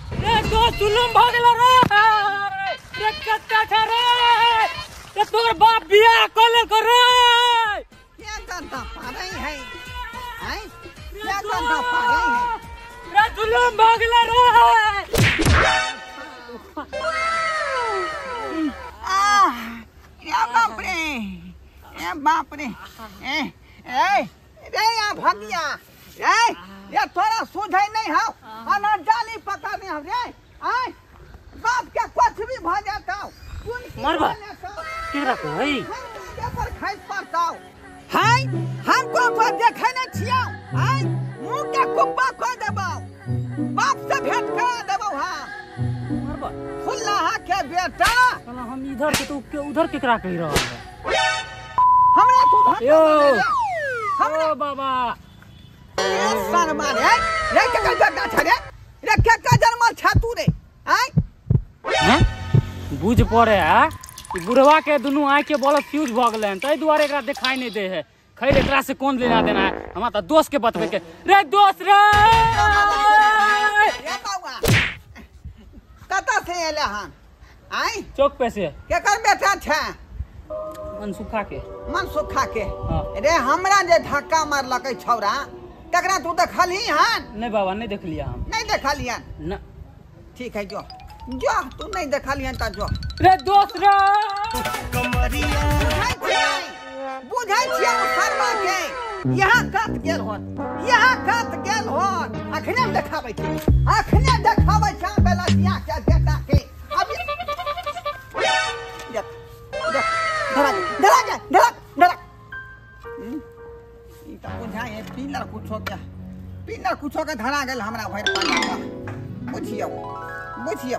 रे तो जुलुम भागला रे कत्ता ठरे रे तोर बाप बियाह कोले करे क्या गंदा पारे है हैं क्या गंदा पारे है रे जुलुम भागला रे या बाप रे ए रे या भगिया ये थोड़ा सुझाई नहीं हो अना जाली पता नहीं हो रे आय बाप के कुछ भी भ जाता मरबा केकरा को है के पर खाइ पड़ता है हमको तो देखे न छियो है मुंह के कुब्बा खो देबो बाप से भेंट करा देबो हम मरबा फुल्लाहा के बेटा साला हम इधर के तो उधर केकरा कह रहा है हमरा तू यो हमरा ओ बाबा सर मारे रे के गड्ढा छरे रे के जन्म छातू रे आय हैं बुझ पड़े है कि बुढ़वा के दुनू आँख के बॉल फ्यूज भ गए तै दुआरे एकरा दिखाई नहीं दे है खैर एकरा से कौन लेना देना है हमरा त दोस्त के बतबे के रे दोस्त रे बाबा कता से एले हन आय चौक पे से केकर बेटा छे मनसुखा के मनसुखा के हां रे हमरा जे धक्का मारलकै छौरा तकरा तू देखलही हन नहीं बाबा नहीं देख लिया हम नहीं देखलियन न ठीक है जो तू नहीं देखलियन त जो रे दोस्त रे कमरिया बुझाई छियै शर्मा के यहाँ कत गेल होन अखने देखाबै छी बेलसिया के बेटा के अभी धरा ई त बुझाई पिलर कुछो के धरा गेल हमरा भरि पाला बुझियो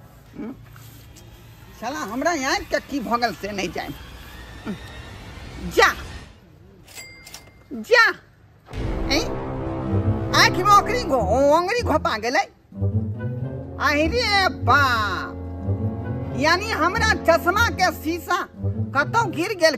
साला हमरा यहाँ के की भगल से नहीं जाए जा आँख में ओंगरी घोपा गेलै अरे बाप यानी हमरा चश्मा के शीशा कतौ गिर गेल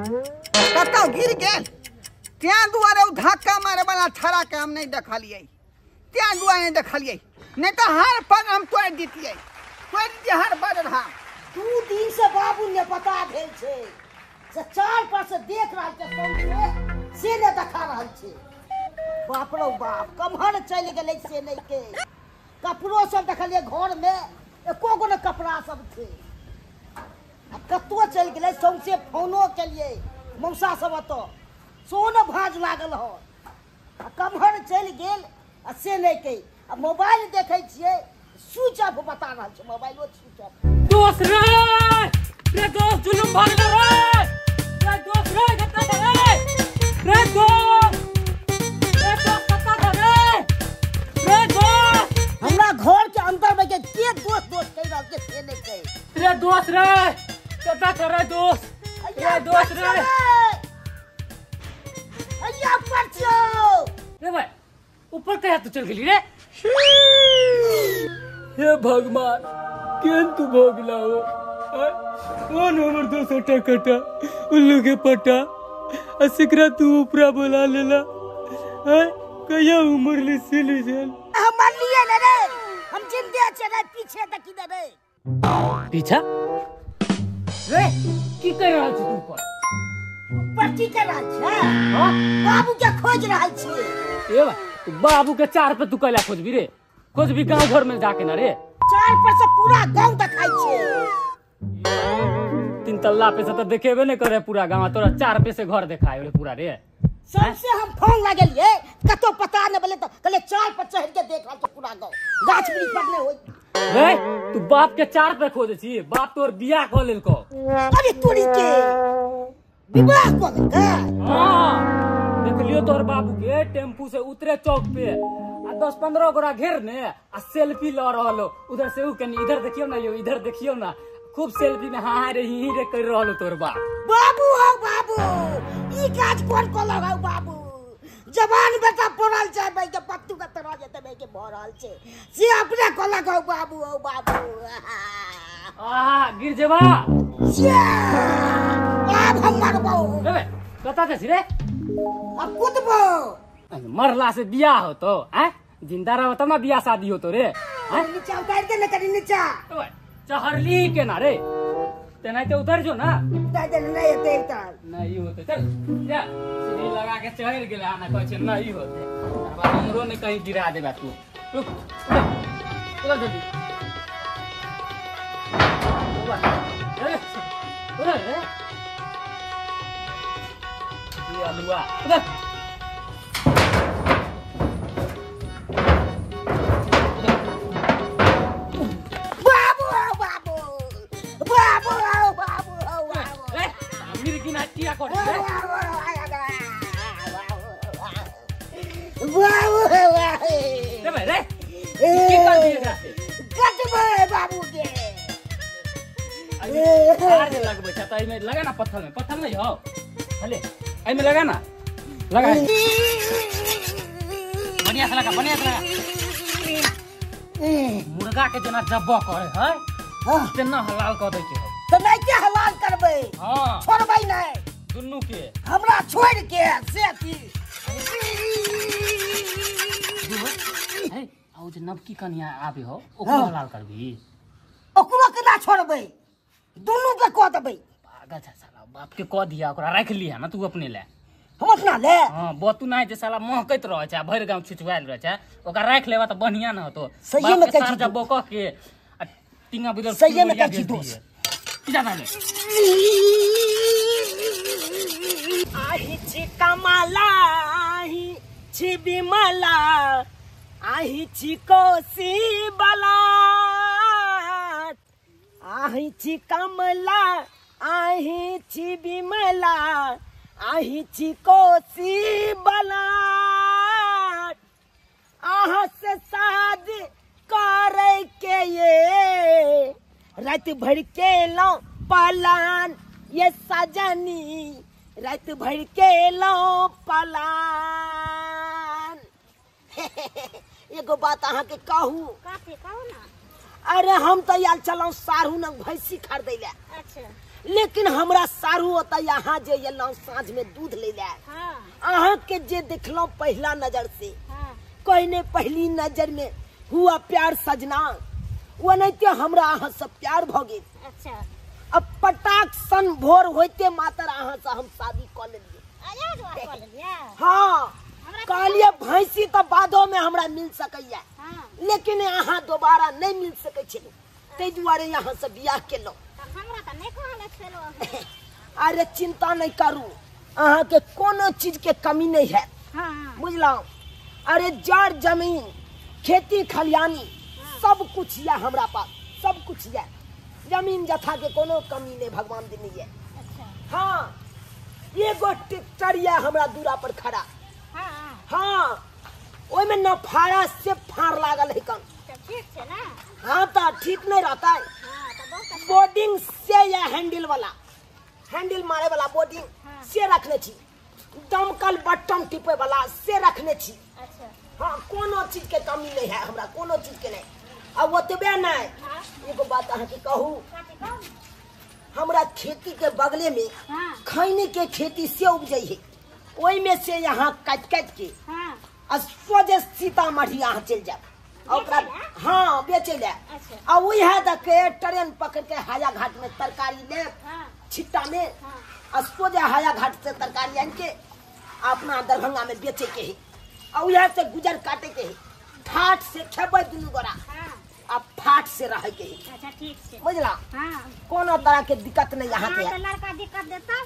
त्या दुआरे धक्का मारे वाला छड़ा के हम नहीं देखलिए त्या दुआरे देखलिए नहीं तो हर पर हम तोड़ दीतिए हर पर रहा 2 दिन से बाबू ने पता भेल छे से 4 पर से देख रहल छे से ने देखा रहल छे बाप रो बाप कमहर चल गेलै से नहीं के कपड़ो सब देखलिए घर में एको गो न कपड़ा सब थे कत्तो चल गेलै सौंसे फोनो केलिए मौसा सब तो सोन भाज लागल हो कमहर चल गेल से नहीं के अब मोबाइल देखे छिए स्विच ऑफ बता रहल छे मोबाइलो स्विच ऑफ दोस्त रे दोस्त जुलुम भाग रे दोस्त रे कत्ता रे दोस्त कत्ता रे दोस्त हमरा घर के अंदर में के दोस्त कह रहल के से नहीं कहे रे दोस्त रे कत्ता करे दोस्त रे अय्या परचो रे भाई ऊपर कहे तो चल गेली रे हे भगवान केन तू भोगला हो कौन हमर दोस्त टकटा उल्लू के पटा असिकरा तू ऊपरा बोला लेला कया उमर ले सिली जल हम लिए न रे हम जिंदे छे पीछे तकी देबे पीछा रे की कर रहल छी तू पर की कर रहल छ हां बाबू के खोज रहल छी ए बा बाबू के 4 पे तू कला खोजबी रे खोजबी गांव घर में जाके ना रे 4 पर से पूरा गांव देखाई छे 3 तल्ला पे से तो देखेबे नहीं करे पूरा गांव तोरा 4 पे से घर देखाए रे पूरा रे सबसे हम फोन लगेलिए कतो पता न बोले तो कले 4 पर चढ़ के देख रहल पूरा गांव गाछ वृक्ष पर नहीं होई रे तू बाप के 4 पे खोजे छी बाप तोर बियाह क लेल को अरे तोरी के विवाह को दे हां देख लियो तोर बाबू के टेम्पू से उतरे चौक पे आ 10-15 गोरा घेर ने आ सेल्फी ल रहलो उधर से उ कनी इधर देखियो ना यो इधर देखियो ना खूब सेल्फी में हां रे ही रे कर रहलो तोर बाबू हो बाबू ई काज कोन को लगाऊ बाबू जवान बेटा पड़ल छै भाई के पत्तू के तरह जेते भाई के भरल छै से अपने को लगाऊ बाबू हो बाबू गिर जेबा अब हम मरबो रे कता छै रे अब कूदबो मरला से बियाह हो तो हैं जिंदा रहो तब ना बियाह शादी हो तो रे। नीचा उतार दे ना करी नीचा चहरली के ना रे तेना तो उतर जो ना उतार दे नहीं होते उतार नहीं होते चल जा सीढ़ी लगा के चढ़ गेले आना कह छे नहीं होते अब हमरो ने कहीं गिरा देबा तू रुक उधर जल्दी उधर रे ये अलुआ उधर क्या कर रे भाई रे की कर दिए जाते गट में बाबू के अरे लगबे छ त में लगा ना पत्थर में हो हले आई में लगा ना लगा बढ़िया से लगा मुर्गा के जना जब्बा करे है तेना हलाल कर दे के तो नहीं के हलाल करबे हां छोड़बै नहीं दुन्नु के हमरा छोड़ के से की है औ जे नबकी कन्या आबे हो ओकरो हलाल करबी ओकरो के ना छोड़बै दुन्नु के क देबै पागल छ साला बाप के क दिया ओकरा रख लिया ना तू अपने ले हम अपना ले हां बतू नहीं जे साला महकैत रह छ भर गांव छिछवाल रह छ ओकरा रख लेबा त बढ़िया न होतो सही में कह छी जब बक के टिंगा बिदर सही में कह छी दोस्त जाना ले आही छी कमला आही छी बिमला आही छी कोसी बला आही छी कमला आही छी बिमला आही छी कोसी बला आहा से शादी करे के ये रात भर के लो पलान ये सजनी रात भर के लो पलान एगो बात अहाँ के कहू ना अरे हम तो यार चलो सारू न भैंसी खरीदे ले अच्छा लेकिन हमरा सारू होता यहाँ जे येलो साँझ में दूध ले ले हाँ अहाँ के जे देखलो पहला नजर से हाँ कहने पहली नजर में हुआ प्यार सजना वो नहीं तो हमरा अहाँ सब प्यार भ गेल अच्छा अब पटाक सन भोर होते मातर अहाँ से हम शादी कर लेलिए आया जो कॉल लिया हाँ कहलिए भैंसी तो बादो में हमरा मिल सकैया हाँ लेकिन यहाँ दोबारा नहीं मिल सकै छै तै दुआरे यहाँ से बियाह केलो तो हमरा त नहीं कहले छलो अरे चिंता नहीं करू अहाँ के कोनो चीज के कमी नहीं है हां बुझलौ अरे जड़ जमीन खेती खलियानी सब कुछ है हमरा पास सब कुछ है जमीन जथा के कोनो कमी नहीं भगवान देने है अच्छा हाँ एगो ट्रैक्टर है हमरा दूरा पर खड़ा हां हाँ ओइ में न फाड़ा से फाड़ लागल है कन तो ठीक है ना हाँ तो ठीक नहीं रहता है हां तो बहुत बोर्डिंग से या हैंडल वाला हैंडल मारे वाला बोर्डिंग हाँ। से रखने छी दमकल बटन टिपे वाला से रखने छी अच्छा हाँ कोनो चीज के कमी नहीं है हमरा कोनो चीज के नहीं अब ओतबे नहीं हां एगो बात अहाँ के कहू काटी कहू हमरा खेती के बगले में हां खैनी के खेती से उपजै है ओइ में से यहाँ काट के हां सोझे सीतामढ़ी यहाँ चल जाए ओकरा हाँ बेचे ले अच्छा। आ वह देखे ट्रेन पकड़ के हाया घाट में तरकारी ले हां छिट्टा में हां आ सोझे हाया घाट से तरकारी आन के अपना दरभंगा में बेचे के है और यहाँ से गुजर काटे के है ठाट से खेबै दुनू गोरा हां अब फाट से रह के है अच्छा ठीक है बुझला हां कोनो तरह के दिक्कत नहीं यहाँ के तो है लड़का दिक्कत देता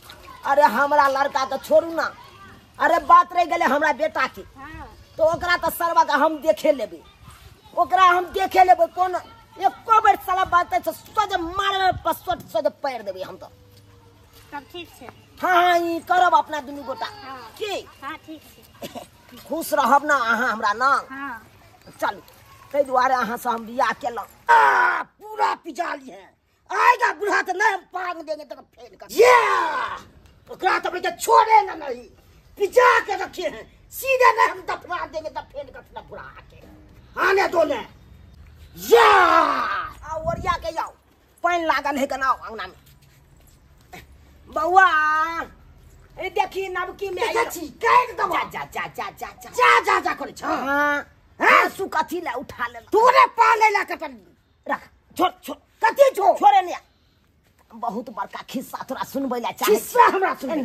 अरे हमरा लड़का तो छोड़ू ना अरे बात रह गए हमरा बेटा की हां तो ओकरा तो सरवा का हम देखे लेबे ओकरा हम देखे लेबे कौन एको बेर साला बात है सोझे मारे पसोट सोझे पैर देबे हम तो सब ठीक है हाँ ई करब अपना दुनू गोटा हाँ। की हां ठीक है खुश रहब ना अहाँ हमरा ना हां चलू तै दुआरे अहाँ से हम बियाह केलौ पूरा पिजाली है आएगा बुढ़ा तो नहीं हम पांग देंगे तो फेल कर ये ओकरा तो बेटा छोड़ेगा नहीं पिजा के रखे हैं सीधे नहीं हम दफना देंगे तब फेल कर बुढ़ा के आने दो ने या आ ओरिया के जाओ पानी लागल है कनाओ अंगना में बउआ ए देखी नबकी में आई छी काट दबो जा जा जा जा जा जा जा जा करे छ हां आंसू कथी ला उठा ले तूने पाले ला कटन रख छोड़ छोड़ कथी छोड़े ने बहुत बड़का खिस्सा तोरा सुनबै ला चाहे खिस्सा हमरा सुन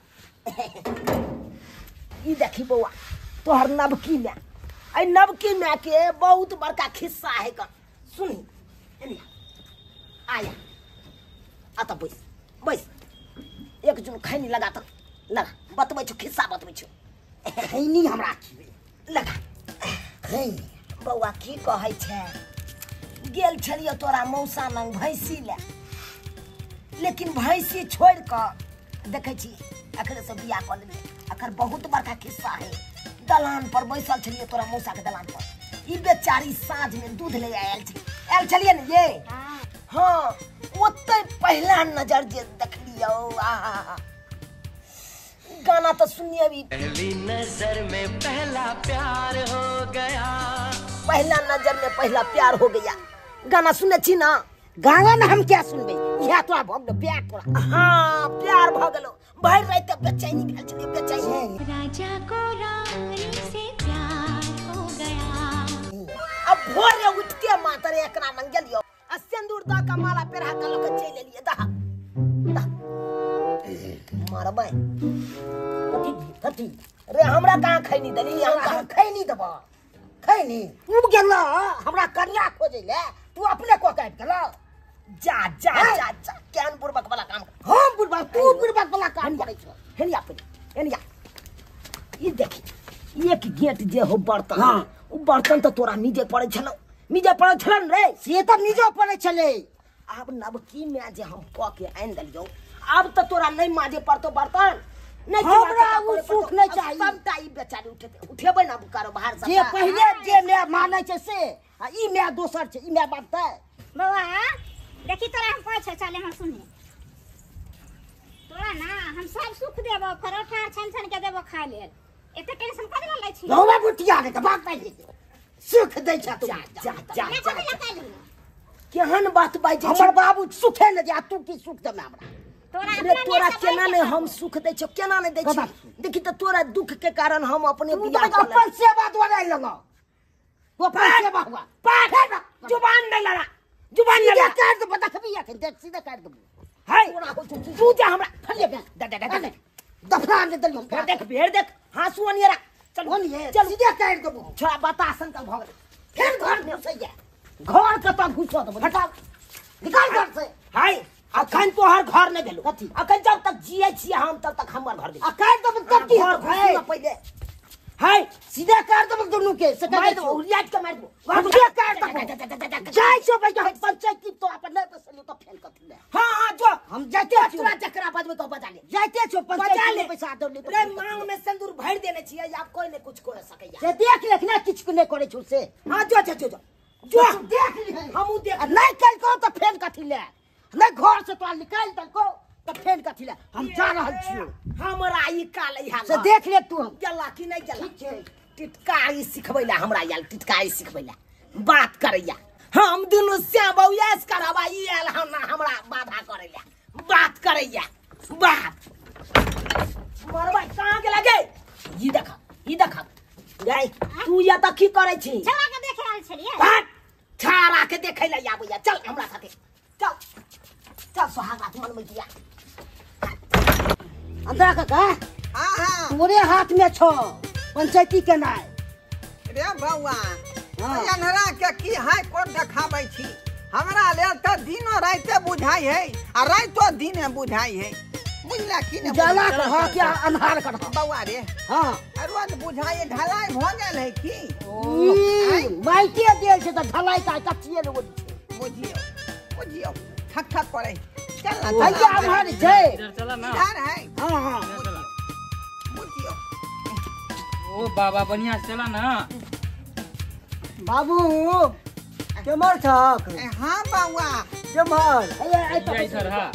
ई देखी बौआ तोहर नबकी में आई नबकी में के बहुत बड़का खिस्सा है का सुनी एनी आया आता बैस बैस एक जन खैनी लगा त लगा बतबै छु खिस्सा बतबै छु खैनी हमरा की लगा खैनी बौआ की कहै छै गेल छलियो तोरा मौसा लंग भैंसी ले लेकिन भैंसी छोड़ कर देखे छी अखरे से बियाह कर ले अखर बहुत बड़का खिस्सा है दलान पर बैसल छलिए तोरा मौसा के दलान पर ई बेचारी साँझ में दूध ले आयल छलिए न ये हां ओते पहला नजर जे देखलियो आहा गाना तो सुनिए भी पहली नजर में पहला प्यार हो गया पहला नजर में पहला प्यार हो गया गाना सुने छी ना गाना ना हम क्या सुनबे या तोरा भग प्यार तोरा हां प्यार भ गेलो भर रात बेचैनी भेल छलिए बेचैनी राजा को रानी से प्यार हो गया अब भोरे उठ के मातरे एकरा लंग गेलियो आ सिंदूर द का माला पेरा के लोक चल एलिए दा मारबै कथी रे हमरा कहां खैनी दली हम कहां खैनी दबा खैनी उब गेला हमरा करिया खोजे ले तू अपने को काट गेला जा जा जा जा केन बुरबक वाला काम हम बुरबक तू बुरबक वाला काम करै छ हेनिया पे हेनिया ई देखी एक गेट जे हो बर्तन उ बर्तन तो तोरा नीचे पड़े छलन रे से त नीचे पड़े छले अब नबकी में जे हम क के आन दलियो अब तो तोरा नहीं माजे पड़तो बर्तन नहीं हमरा उ सुख नहीं चाहिए सबटा ई बेचारी उठेबै ना बुकारो बाहर से जे पहले जे मैं मानै छै से ई मैं दोसर छै ई मैं बातै बाबा देखी तोरा हम कहै छै चले हम सुने तोरा ना हम सब सुख देबो परोठा छन छन के देबो खाय लेल एते टेंशन कथि ल लै छी बाबा बुटिया के बात नहीं सुख दै छ तू जा जा केहन बात बाई छै हमर बाबू सुखे न जा तू की सुख दे हमरा तोरा केना ने हम सुख दै छ केना ने दै छी देखी त तोरा दुख के कारण हम अपने बियाह कर अपन सेवा दोरे लगा वो अपन सेवा हुआ पाठ जुबान नहीं लड़ा जुबान लड़ा काट दे बता खबिया के देख सीधा काट दे हाय तू जा हमरा फले दे दफना दे दल हम देख भेड़ देख हासु अनियरा चल ओनिए चल सीधा काट दे छोरा बतासन का भग फिर घर में से जा घर के तो घुसो दे हटा निकाल घर से हाय अखन तो हर घर नहीं भेलो कथी अखन जब तक जियै छी हम तब तक हमर घर भेल अखन तो तब की घर पहले हाय सीधा काट दब दोनों के से मार दो उलियाट के मार दो सीधा काट दब जाय छो भाई पंचायत की तो अपन नहीं बसलो तो फेल कर ले हां जो हम जाते छी तोरा चक्रा बजबे तो बजा ले जाते छो पंचायत में पैसा दो ले रे मांग में सिंदूर भर देने छी आप कोई नहीं कुछ कर सकैया से देख लेख ना किछ नहीं करे छु से हां जो देख ले हमू देख नहीं कल को तो फेल कथि ले नहीं घर से तो निकाल दल को तो फेल कथि ले हम जा रहल छियो हमरा ई काल इहा से देख ले तू गेला कि नहीं गेला ठीक छै टिटकारी सिखबैला हमरा याल टिटकारी सिखबैला बात करैया हम दुनु से बौयास करबा ई आल हमरा बाधा करैला बात करैया बात मरबा कहां के लगे ई देख गई तू या त की करै छी छौरा के देखे आल छलिए बात छारा के देखै ला आबैया चल हमरा साथे चल सुहागरात मन में दिया अंदर काका हां तोरे हाथ में छो पंचायती के नाय रे बौआ अनहरा के की है कोन देखाबै छी हमरा ले त दिनो राते बुझाई है आ रातो दिने बुझाई है बुझला कि ने जाला कह के अन्हार कर बौआ रे हां रोज बुझाई ढलाई भ गेल है की माइके देल छै त ढलाई का कच्चिए ने बुझियो ठक ठक पड़े चल ना भैया हमारे जय चला ना यार है हां बुझियो ओ बाबा बढ़िया चला ना बाबू केमर छक हां बौआ केमर जय सर हां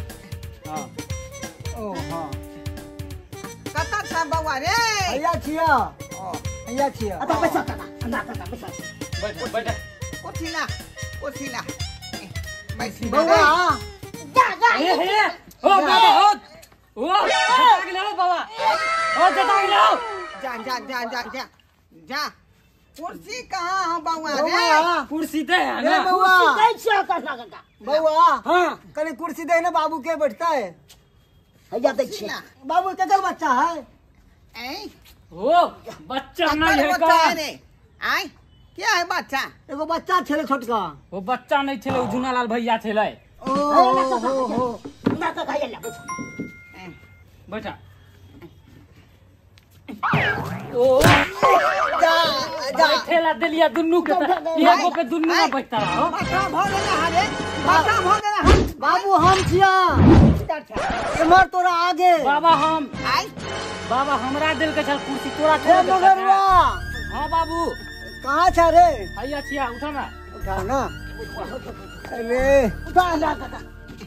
ओ हां कता छ बौआ रे भैया छिया अता पैसा कता पैसा बैठ कोठिला बौआ जा हे ओ बाबा ओ जटा के ले बाबा ओ जटा के ले जा कुर्सी कहाँ है बउआ रे? बउआ कुर्सी दे है रे ना बउआ दै छियै काका काका बउआ हाँ कनी कुर्सी दे ना बाबू के बैठता है हैया दै छियै बाबू केकर बच्चा है ए ओ बच्चा नहीं है बच्चा का है रे। आई क्या है बच्चा? एगो बच्चा छले छोटका वो बच्चा नहीं छले जुनालाल भैया छले ओ हो ना काका हैया ले बैठा ओ जा जा बैठेला दिलिया दुन्नू के एगो पे दुन्नू में बैठता रहो बच्चा भ गेला है रे, बच्चा भ गेला है। बाबू हम छिया इमर तोरा आगे बाबा हम आई बाबा हमरा दिल के छल कुर्सी तोरा रे छोड़ दे मगरवा हां बाबू कहाँ छ रे हैया छिया उठा ना उठा ना अरे उठा ला काका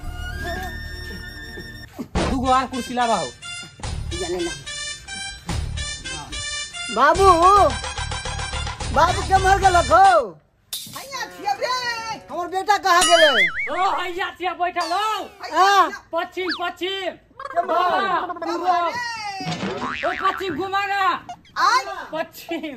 दुगो आर कुर्सी लावा हो जाने ना बाबू बाबू के मर गेल हो हैया छियै रे। हमर बेटा कहाँ गेले ओ हैया छिया बैठल हो हां पश्चिम पश्चिम बाबा, बाबा, ओ पश्चिम घुमा ना आई पश्चिम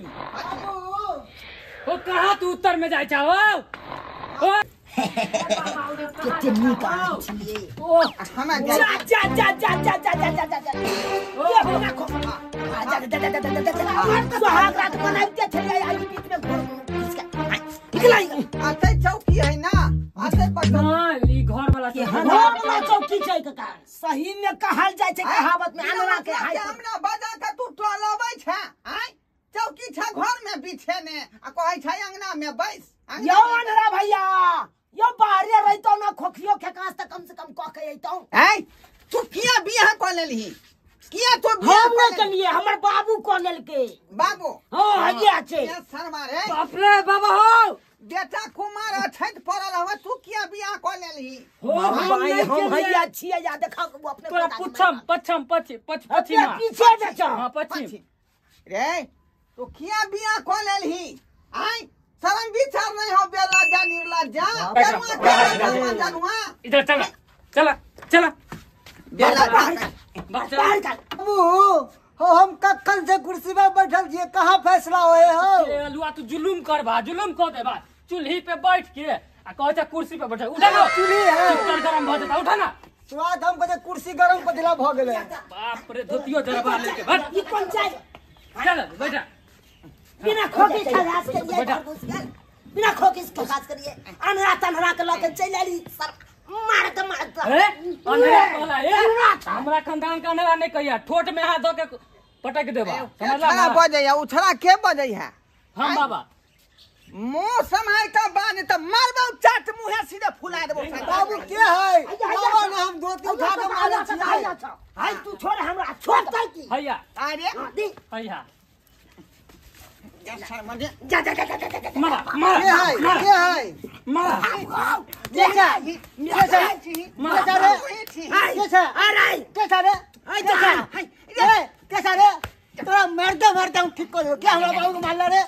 ओ कहाँ तू उत्तर में जाय छाओ ओ केते नीक आदमी छियै ओ हमें जा जा जा जा जा जा जा जा जा जा ये बिना खो आ जा जा जा जा जा सुहाग रात बनाइते छलियै आई बीच में घर किसका निकलाई आते चौकी है ना, आते पटना हां ई घर वाला के हनवा चौकी छै काका सही में कहल जाय छै कहावत में अनरा के हाय हमरा बजा के तू टोलबै छै। आई चौकी छै घर में बिछे ने आ कहै छै अंगना में बैस। यो अनरा भैया यो बाहरे रहितो ना खोखियो खेकास त कम से कम कह के अइतो आई तू किया बियाह क लेलही? किया तू बियाह हम क नहीं लेलही? कलिए हमर बाबू को लेलके बाबू हां हैया छै ये शर्मा रे, बाप रे बाबा हो बेटा कुमार अछैत पड़ल हवे, तू किया बियाह क लेलही? भाई हम हैया छियै या देखा वो अपने तोरा पुछम पश्चिम पश्चिम पश्चिम अपने पीछे देखो हां पश्चिम रे तू किया बियाह क लेलही? आई शर्म विचार नहीं हो बेला जा निर्ला जा जनुआ जनुआ इधर चला चला चला बेला बाहर चला बाहर कर बाबू हो हम कखन से कुर्सी पर बैठल छिए कहाँ फैसला होए हो ए अलुआ तू जुलुम कर बा जुलुम कर दे बा चूल्ही पे बैठ के आ कहै छ कुर्सी पे बैठ उठा ना चूल्ही है। चिक्कन गरम भ जाता उठा ना स्वाद हम कहते कुर्सी गरम पतिला भ गेले बाप रे धोतियो जरबा लेके बैठ ये कौन जाए चल बैठा बिना खोके खलास करिए बिना खोके खलास करिए अनरा तनरा के लके चल आली सर मार के ए अंधेरा कहला ए हमरा खानदान का अंधेरा नहीं कहिया ठोट में हाथ धो के पटक देबा समझला उछड़ा ना बजैया उछड़ा के बजै है? हम बाबा मुंह समाय का बान त मारबौ चाट मुंहे सीधे फुला देबौ। बाबू के है बाबा ने हम धोती उठा के मारे छिए हाय तू छोड़ हमरा छोड़ दे की हैया अरे दी हैया जा जा जा जा मारा के मारा है के है मारा देखा देखा देखा रे देखा अरे देखा रे देखा रे देखा रे तोरा मरते मरते हम ठीक कर दो क्या हमरा बाबू को मारला रे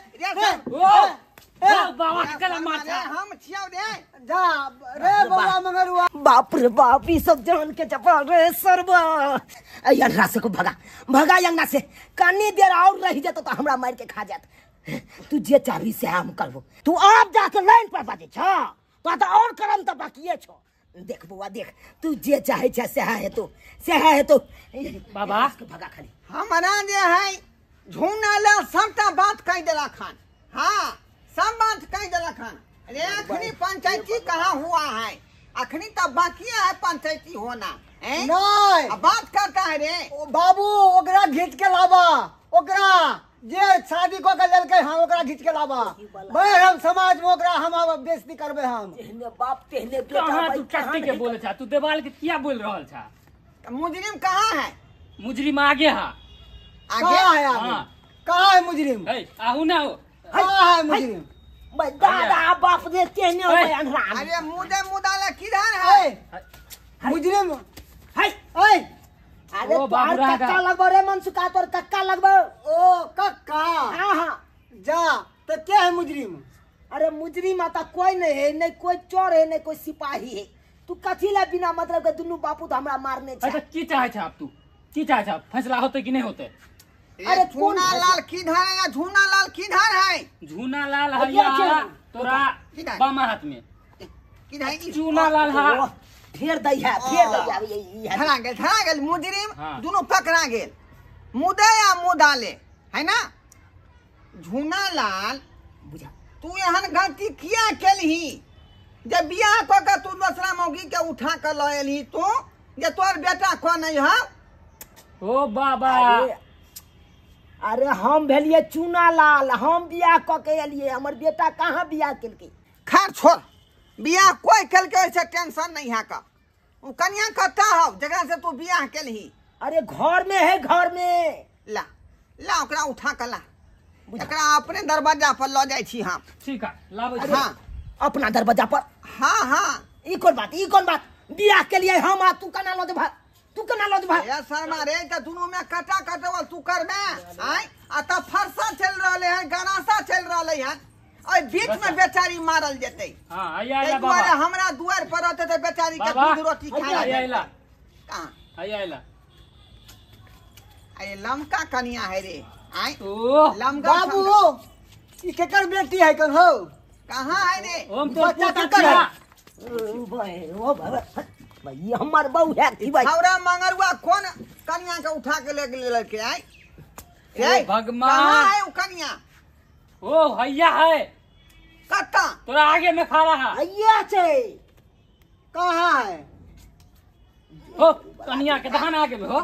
ओ बाबा के कला मार हम छियौ रे। जा रे बाबा मंगरुआ बाप रे बाप ई सब जान के चपा रे सरबा अयरा से को भगा भगा यंगना से कनी देर और रह जात तो हमरा मार के खा जात तू जे चाबी से हम करबो तू अब जाके लाइन पर बाजे छ तो और करम त बाकीए छ देख बुआ देख तू जे चाहे छ से है तो बाबा के भगा खाली हमरा जे है झूना ला सबटा बात कह देला खान। हाँ सब बात कह देला खान। अरे अखनी पंचायती कहाँ हुआ है? अखनी तब बाकी है पंचायती होना है? नहीं अब बात करता है रे। ओ बाबू ओकरा घीच के लाबा ओकरा जे शादी को के लेलकै हम ओकरा घीच के लाबा बैर हम समाज में ओकरा हम अब बेइज्जती करबे हम तेहने बाप तेहने बेटा कहां तू भाई, टट्टी के नहीं बोले छा तू देवाल के क्या बोल रहल छा? मुजरिम कहाँ है? मुजरिम आगे हा कहाँ है आगे हाँ। कहाँ है मुजरिम ए आहू ना हो कहाँ है मुजरिम भाई दादा बाप रे तेहने हो है। अनरा अरे मुदे मुदाला किधर है? ए मुजरिम हाय ए अरे ओ तोर बाबूरागा। कक्का लगबो रे मनसुका तोर कक्का लगबो ओ कक्का हाँ हाँ जा तो क्या है मुजरिम अरे मुजरिम आता कोई नहीं है नहीं कोई चोर है नहीं कोई सिपाही है तू कथी ला बिना मतलब के दुनू बापू तो हमरा मारने अच्छा छे की चाहे छा अब तू की चाहे छा फैसला होते कि नहीं होते? अरे झूना लाल किधर है या झूना लाल किधर है? झूना लाल हैया तोरा बामा हाथ में किधर है? चूना लाल हा फेर दई है धरा गेल मुजरिम दोनों पकड़ा गेल मुदे या मुदाले है ना। झूना लाल बुझा तू एहन गलती किया केलही जब बियाह क के तू दूसरा मौगी के उठा के ल एलही तू जे तोर बेटा को नहीं है? ओ बाबा अरे हम भेलिए चूना लाल, हम बियाह क के एलिए, हमर बेटा कहाँ बियाह केलकै? खैर छोड़, बियाह कोई केलकै ऐसे टेंशन नहीं है का। उ कन्या कत्ता हो जगह से तू बियाह केलही? अरे घर में है, घर में। ला ला ओकरा उठा के ला, एकरा अपने दरवाजा पर ल जाय छी हम। ठीक है लाबै छी। हाँ अपना दरवाजा पर? हाँ हाँ ई कौन बात, ई कौन बात? बियाह के लिए हम आ, तू कना लो दे भाई, तू कना लो दे भाई। ए शर्मा रे त दोनों में कटा कटवल तू करबे आय आ त फरसा चल रहले है, गनासा चल रहले है, ओय बीच में बेचारी मारल जेतै। हां आया बाबा, दुआरे हमरा दुआर पर रहते त बेचारी के दूध रोटी खाए आया कहां आया अरे लमका कन्या है रे आय ओ लमका बाबू ई केकर बेटी है कन हो? कहां है रे? हम तो बच्चा पोता केकर छिया। है? ओ भाई ये हमार बहू है की भाई? छौरा मंगरुआ कौन कन्या के उठा के ले के आय रे? भगवान कहां है उ कन्या? ओ हैया है कत्ता तोरा आगे में खड़ा है। भैया छे कहाँ है? हो कन्या के दहन आगे में हो।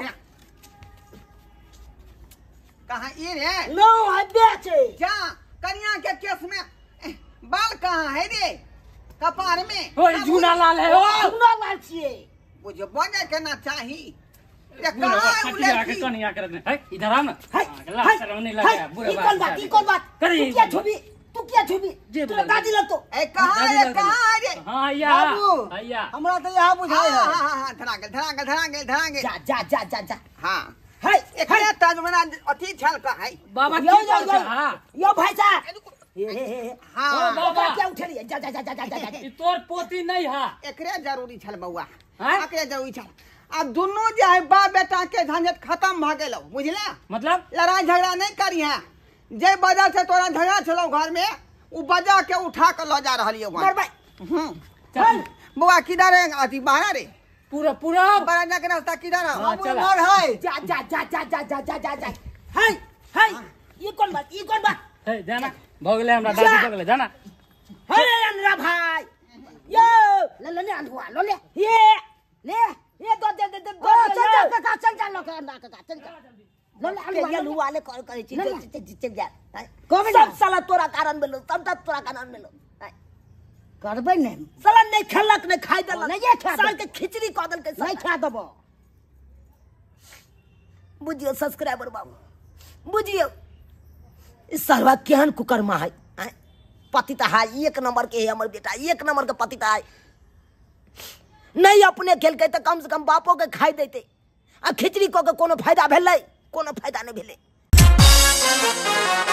कहां ई रे? नो है बेचे। जा कन्या के केस में बाल कहां है रे? कपार में हो झूना लाल है। हो सुना लाल छिए। मुझे बने के ना चाही ये बुढ़वा कहां है उ खटिया के लड़की? कन्या कर दे है इधर आ ना। हाय ला शर्म नहीं लगा बुढ़वा। ई कौन बात, ई कौन बात? करी तू क्या छुबी, तू क्या छुबी? जे तू बोला। दादी लग तो ए कहां है रे? हां हैया बाबू हैया हमरा तो यहाँ बुझाए हां है। हां हां धरा गेल जा जा जा जा जा। हां हाय एकरे तजमना अथी छल का है बाबा यो की यो करते यो हां यो भाई साहब ए हां बाबा। क्या उठे रही है? जा जा जा जा जा जा ई तोर पोती नहीं है। एकरे जरूरी छल बउआ हैं? एकरे जरूरी छल। अब दोनों जे है बाप बेटा के झंझट खत्म भ गेलो बुझले। मतलब लड़ाई झगड़ा नहीं करी है जे वजह से तोरा झगड़ा छलो घर में उ बजा के उठा के ल जा रहलियो मर भाई। चल बउआ किधर है? अथी बाहर रे पूरा पूरा बराजा के रास्ता किधर है? हाँ, चला। मर है। जा जा जा जा जा जा जा जा जा। हाय हाय ये कौन बात, ये कौन बात? है जाना भगले हमरा दादी भगले जाना। अरे अनरा भाई यो ले ले अनहुआ लो ले ये दो दे चल जा काका, चल जा लो काका चल जा लो ले ये लुआ ले कॉल करे चल जा। कब सब साला तोरा कारण में लो, सब तोरा कारण में लो करबे नहीं साला नहीं खेलक नहीं खाई देलक नहीं ये खा साल के खिचड़ी कह देलकै नहीं खा देबो। बुझियो सब्सक्राइबर बाबू बुझियो इस सरवा केहन कुकर्मा है। पति तो है एक नंबर के है, हमर बेटा एक नंबर के पति तो है। नहीं अपने खेलकै तो कम से कम बापो के खाई देते, आ खिचड़ी को के कोनो फायदा भेलै? कोनो फायदा नहीं भेलै।